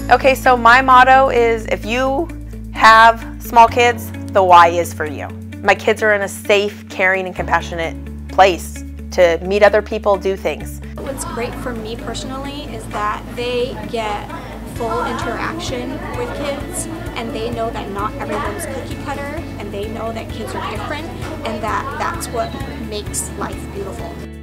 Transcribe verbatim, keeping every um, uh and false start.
Okay, so my motto is if you have small kids, the Y is for you. My kids are in a safe, caring, and compassionate place to meet other people, do things. What's great for me personally is that they get full interaction with kids, and they know that not everyone's cookie cutter, and they know that kids are different, and that that's what makes life beautiful.